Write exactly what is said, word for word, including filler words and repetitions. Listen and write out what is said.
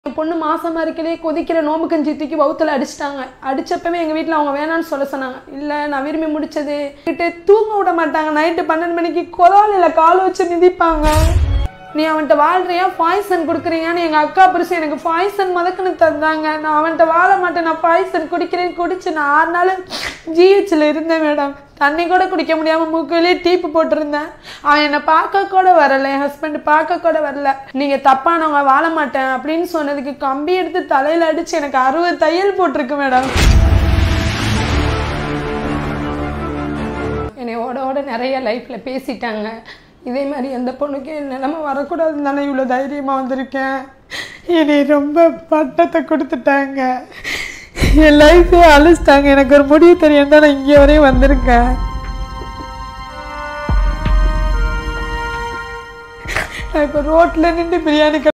பொண்ணு மாசமா இருக்கலே கொதிக்கிற நோம்பு கஞ்சி தூக்கி வவுத்துல அடிச்சிட்டாங்க. அடிச்சப்பவே எங்க வீட்டில் அவங்க வேணான்னு சொல்ல சொன்னாங்க. இல்லை நான் விரும்பி முடிச்சது கிட்ட தூங்க விட மாட்டாங்க. நைட்டு பன்னெண்டு மணிக்கு கொலாலில் கால் வச்சு மிதிப்பாங்க. நீ அவன்கிட்ட வாழ்றியா பாய்சன் கொடுக்குறீங்கன்னு எங்கள் அக்கா புருஷன் எனக்கு பாய்சன் மதக்குன்னு தந்தாங்க. நான் அவன்கிட்ட வாழ மாட்டேன், நான் பாய்சன் குடிக்கிறேன்னு குடிச்சு நான் ஆறு நாள் ஜிஹெச்சில் இருந்தேன் மேடம். தண்ணி கூட குடிக்க முடியாமல் மூக்கிலே டீப்பு போட்டிருந்தேன். அவன் என்னை பார்க்க கூட வரல, என் ஹஸ்பண்ட் பார்க்க கூட வரல. நீங்கள் தப்பானவங்க வாழ மாட்டேன் அப்படின்னு சொன்னதுக்கு கம்பி எடுத்து தலையில் அடித்து எனக்கு அறுபது தையல் போட்டிருக்கு மேடம். என்னை ஓட ஓட நிறைய லைஃப்பில் பேசிட்டாங்க. இதே மாதிரி எந்த பொண்ணுக்கும் என் நிலைமை வரக்கூடாதுன்னு தானே இவ்வளோ தைரியமாக வந்திருக்கேன். என்னை ரொம்ப பட்டத்தை கொடுத்துட்டாங்க, என் லைஃபே அழிச்சிட்டாங்க. எனக்கு ஒரு முடிவு தெரியும் தான் நான் இங்கே வரையும் வந்திருக்கேன். நான் இப்போ ரோட்டில் நின்று பிரியாணி